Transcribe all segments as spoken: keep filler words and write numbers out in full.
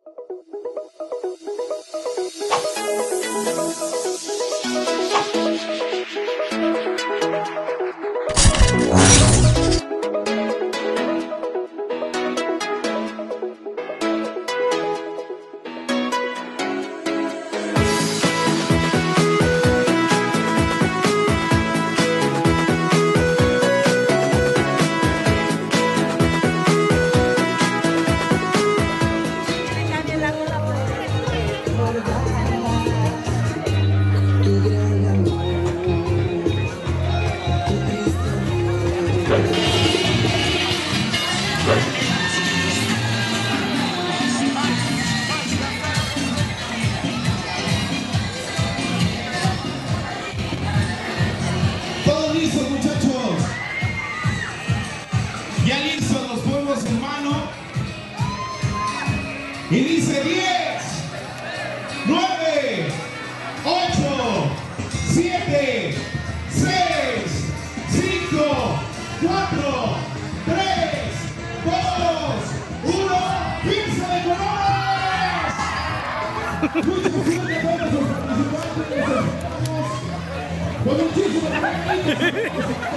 Y dice diez, nueve, ocho, siete, seis, cinco, cuatro, tres, dos, uno, ¡Fiesta de colores! Muchas gracias a todos los participantes. Con muchísimo cariño.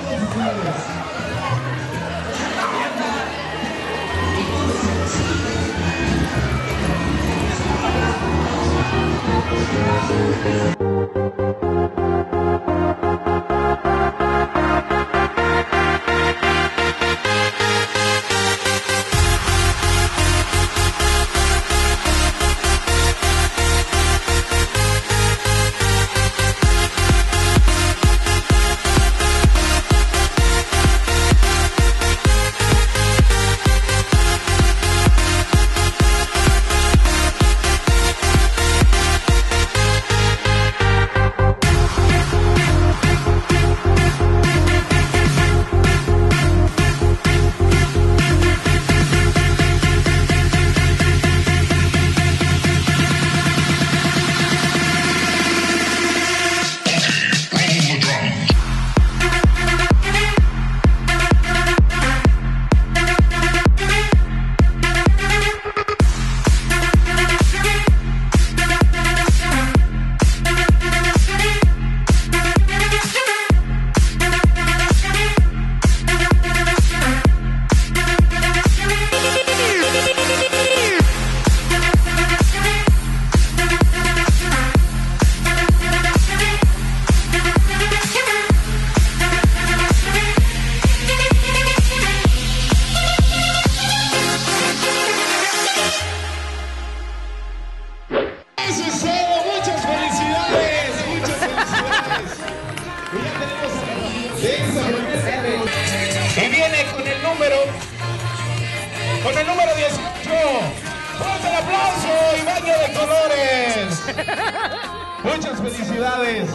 Y viene con el número, con el número dieciocho. ¡Fuerte el aplauso y baño de colores! Muchas felicidades.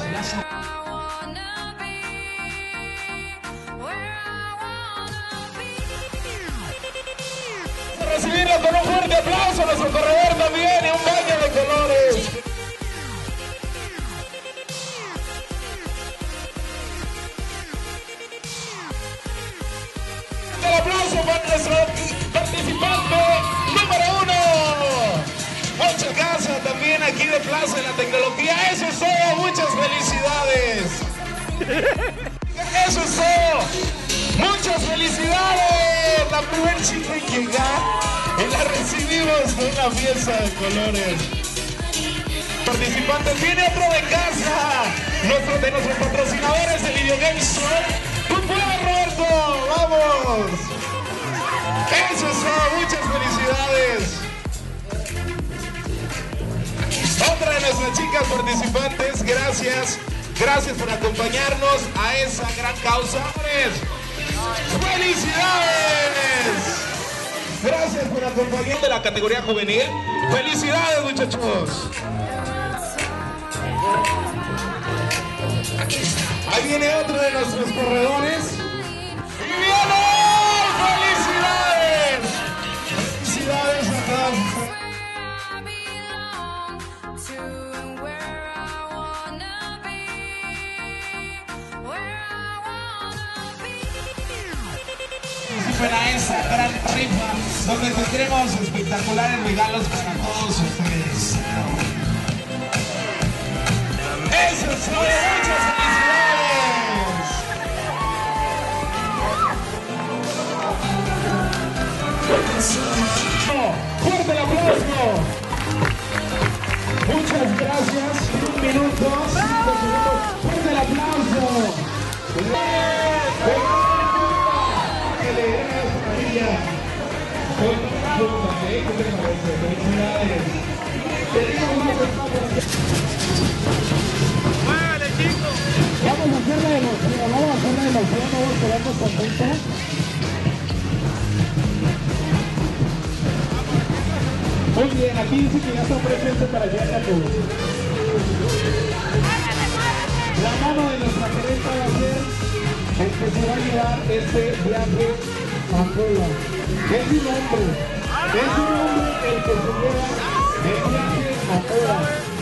Recibirlo con un fuerte aplauso a nuestro corredor también y un baño de colores. El aplauso para nuestro participante número uno. Muchas gracias también aquí de Plaza en la tecnología. Eso es todo, muchas felicidades. Eso es todo. Muchas felicidades. La primera chica en llegar y la recibimos con una fiesta de colores. Participantes, viene otro de casa. Nuestro, de nuestros patrocinadores, el Videogame Store. ¡Tú puedes, Roberto! ¡Vamos! Eso es todo. Muchas felicidades. Otra de nuestras chicas participantes, gracias. Gracias por acompañarnos a esa gran causa. ¡Felicidades! Gracias por acompañarnos de la categoría juvenil. ¡Felicidades, muchachos! Ahí viene otro de nuestros corredores. ¡Y viene! ¡Felicidades! ¡Felicidades a todos! participen a esa gran rifa donde tendremos espectaculares regalos para todos ustedes. ¡Eso es todo! ¡Muchas felicidades! ¡Fuerte el aplauso! Muchas gracias. Un minuto. Cinco segundos. ¡Fuerte el aplauso! ¡Muévele, chicos! Vamos a hacer la emoción, vamos a hacer la emoción, vamos a quedarnos contentos. Muy bien, aquí dice que ya está presente para llegar a todos. La mano de nuestra gerenta va a ser el que se va a llevar este viaje a Puebla. Es un hombre, es un hombre el que se lleva el viaje a Puebla.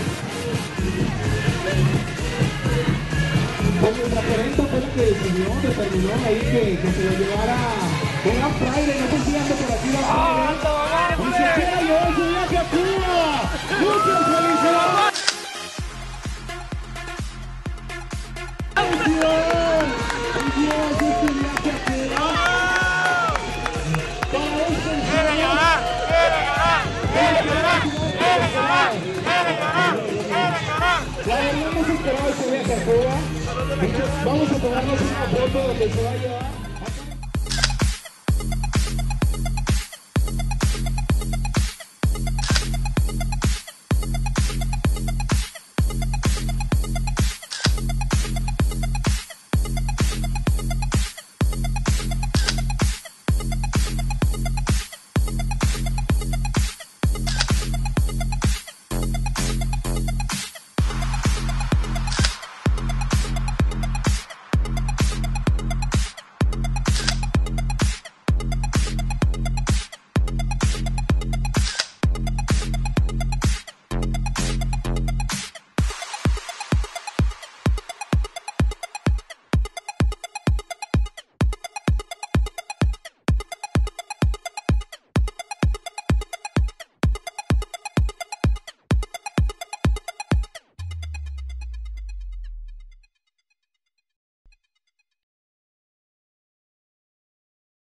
Pues nuestra gerenta fue la que decidió, determinó ahí que, que se lo llevara en Black Friday, no sé si ando por aquí Black Friday. Y se quiera llevar su viaje a Cuba. ¡Muchas felicidades! La verdad hemos esperado ese viaje a Cuba. Vamos a tomarnos una foto donde se va a llevar.